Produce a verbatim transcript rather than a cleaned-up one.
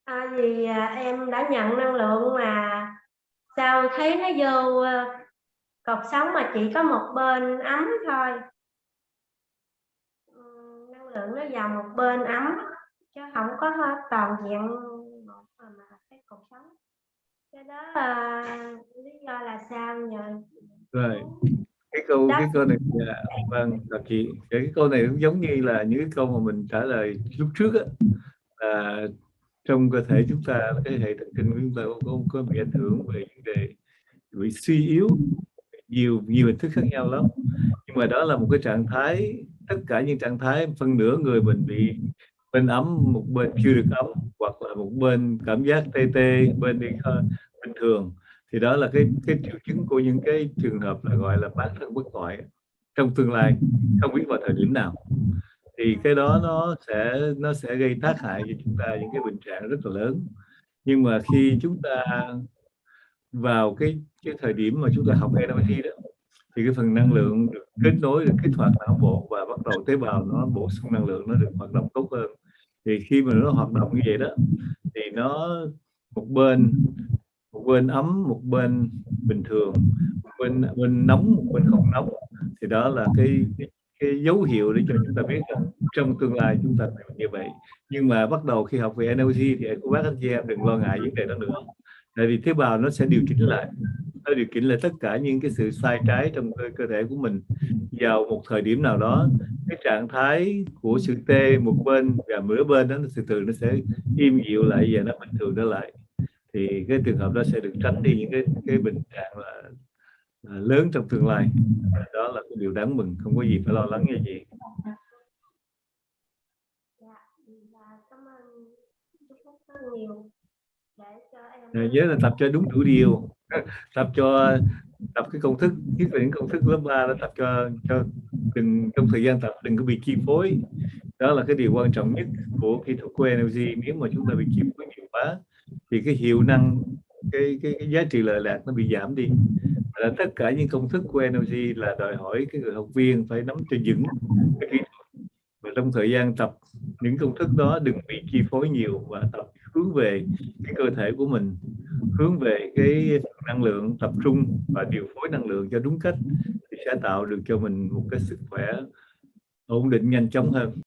À, vì, à, em đã nhận năng lượng mà sao thấy nó vô, ơ, cột sống mà chỉ có một bên ấm thôi. Ừm, năng lượng nó vào một bên ấm, chứ hổng có hết toàn diện một mà mà cái cột sống. Cái đó, à, lý do là sao nhờ? Rồi, cái câu Đất cái câu này dạ, vâng, chào chị. Cái cái câu này cũng giống như là những cái câu mà mình trả lời lúc trước á, là trong cơ thể chúng ta, cái hệ thần kinh của chúng ta có có bị ảnh hưởng về vấn đề bị suy yếu nhiều nhiều hình thức khác nhau lắm. Nhưng mà đó là một cái trạng thái, tất cả những trạng thái phân nửa người mình bị bên ấm, một bên chưa được ấm, hoặc là một bên cảm giác tê tê, bên đi ờ, bình thường, thì đó là cái cái triệu chứng của những cái trường hợp là gọi là bán thân bất toại trong tương lai, không biết vào thời điểm nào. Thì cái đó nó sẽ nó sẽ gây tác hại cho chúng ta những cái bệnh trạng rất là lớn. Nhưng mà khi chúng ta vào cái cái thời điểm mà chúng ta học en lờ pê đó, thì cái phần năng lượng được kết nối, được kích hoạt não bộ và bắt đầu tế bào nó bổ sung năng lượng, nó được hoạt động tốt hơn. Thì khi mà nó hoạt động như vậy đó, thì nó một bên một bên ấm, một bên bình thường, một bên bên nóng, một bên không nóng, thì đó là cái cái, cái dấu hiệu để cho chúng ta biết rằng trong tương lai chúng ta phải như vậy. Nhưng mà bắt đầu khi học về en lờ pê thì cô bác anh chị em đừng lo ngại vấn đề đó nữa, tại vì tế bào nó sẽ điều chỉnh lại, nó điều chỉnh lại tất cả những cái sự sai trái trong cơ, cơ thể của mình. Vào một thời điểm nào đó, cái trạng thái của sự tê một bên và nửa bên đó nó từ từ nó sẽ im dịu lại và nó bình thường trở lại. Thì cái trường hợp đó sẽ được tránh đi những cái cái bệnh trạng là, là lớn trong tương lai. Đó là cái điều đáng mừng, không có gì phải lo lắng như gì. Dạ, dạ, cảm ơn chú Phúc rất nhiều để cho em, Rồi nhớ là ơ tập cho đúng đủ điều, tập cho tập cái công thức, nhất là những công thức lớp ba, nó tập cho cho đừng, trong thời gian tập đừng có bị chi phối. Đó là cái điều quan trọng nhất của kỹ thuật của en lờ pê. Nếu mà chúng ta bị chi phối nhiều quá thì cái hiệu năng, cái cái, cái giá trị lợi lạc nó bị giảm đi. Là tất cả những công thức của en lờ pê là đòi hỏi cái người học viên phải nắm cho vững cái kỹ thuật, và trong thời gian tập những công thức đó đừng bị chi phối nhiều, và tập hướng về cái cơ thể của mình, hướng về cái năng lượng, tập trung và điều phối năng lượng cho đúng cách, thì sẽ tạo được cho mình một cái sức khỏe ổn định nhanh chóng hơn.